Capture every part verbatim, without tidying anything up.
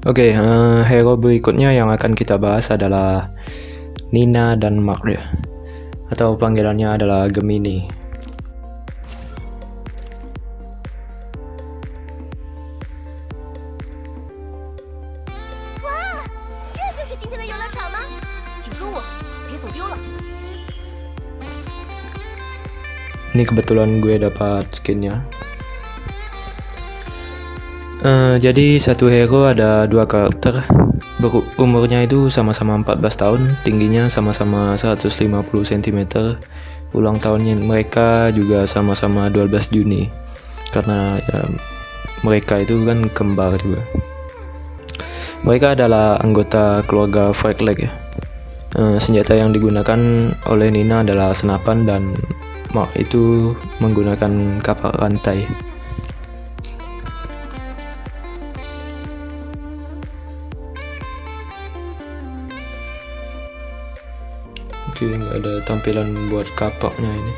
Oke, eh, hero berikutnya yang akan kita bahas adalah Nina dan Mark ya, atau panggilannya adalah Gemini. Ini kebetulan gue dapat skinnya. Uh, jadi satu hero ada dua karakter. Ber umurnya itu sama-sama empat belas tahun, tingginya sama-sama seratus lima puluh sentimeter. Ulang tahunnya mereka juga sama-sama dua belas Juni. Karena ya, mereka itu kan kembar juga. Mereka adalah anggota keluarga Fragleg ya. Uh, senjata yang digunakan oleh Nina adalah senapan dan Mark itu menggunakan kapak rantai. Oke, nggak ada tampilan buat kapaknya ini.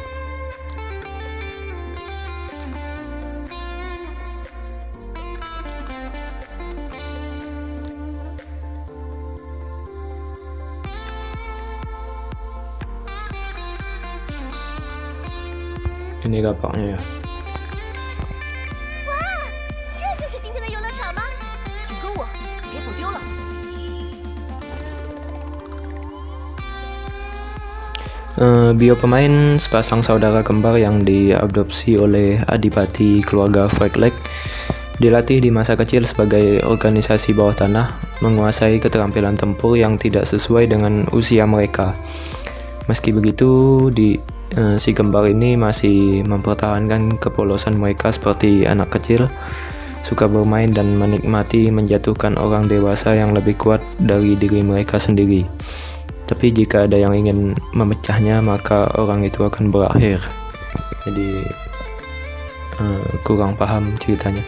Ini kapaknya ya. Uh, bio pemain sepasang saudara kembar yang diadopsi oleh adipati keluarga Fragleg, dilatih di masa kecil sebagai organisasi bawah tanah, menguasai keterampilan tempur yang tidak sesuai dengan usia mereka. Meski begitu, di uh, si kembar ini masih mempertahankan kepolosan mereka seperti anak kecil, suka bermain dan menikmati menjatuhkan orang dewasa yang lebih kuat dari diri mereka sendiri. Tapi jika ada yang ingin memecahnya, maka orang itu akan berakhir. Jadi uh, kurang paham ceritanya.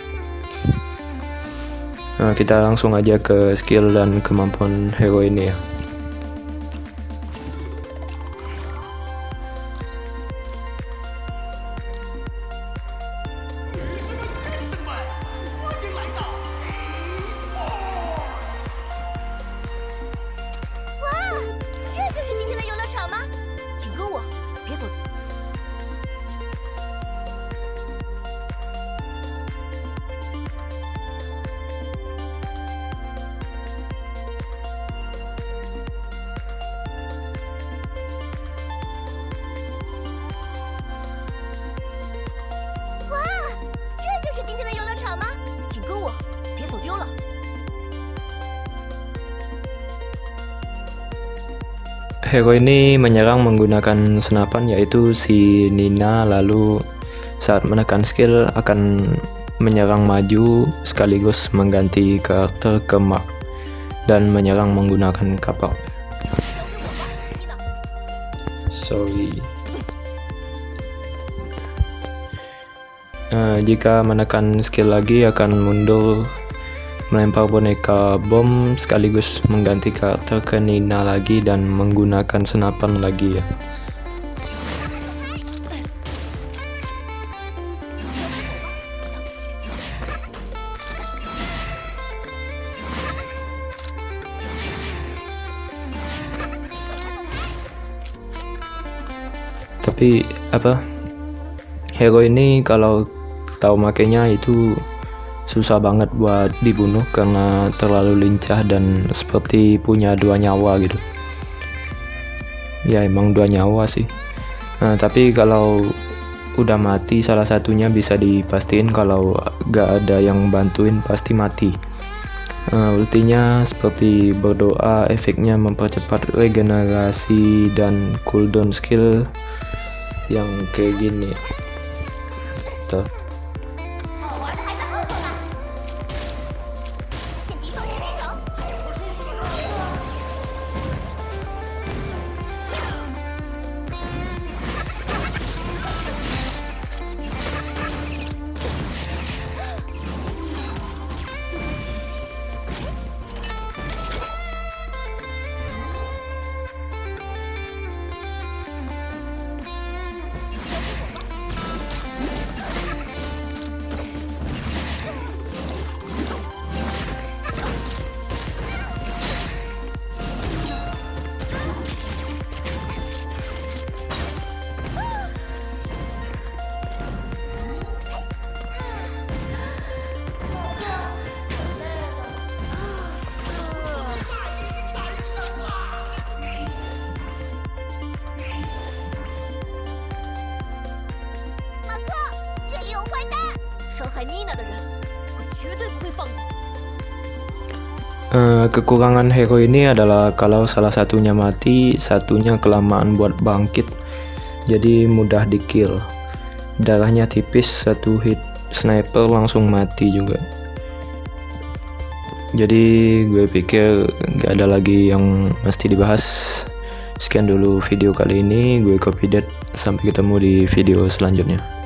Nah, kita langsung aja ke skill dan kemampuan hero ini ya. Hero ini menyerang menggunakan senapan, yaitu si Nina, lalu saat menekan skill akan menyerang maju sekaligus mengganti karakter ke Mark dan menyerang menggunakan kapak. Sorry. Uh, jika menekan skill lagi akan mundur, melempar boneka bom sekaligus mengganti karakter ke Nina lagi dan menggunakan senapan lagi ya. Tapi apa, hero ini kalau tahu makainya itu susah banget buat dibunuh karena terlalu lincah dan seperti punya dua nyawa gitu. Ya emang dua nyawa sih. Nah, tapi kalau udah mati salah satunya bisa dipastiin kalau gak ada yang bantuin pasti mati. Nah, ultinya seperti berdoa, efeknya mempercepat regenerasi dan cooldown skill yang kayak gini. Tuh. 伤害妮娜的人，我绝对不会放过。 Uh, kekurangan hero ini adalah kalau salah satunya mati, satunya kelamaan buat bangkit, jadi mudah di kill. Darahnya tipis, satu hit sniper langsung mati juga. Jadi gue pikir gak ada lagi yang mesti dibahas. Sekian dulu video kali ini, gue Copydet. Sampai ketemu di video selanjutnya.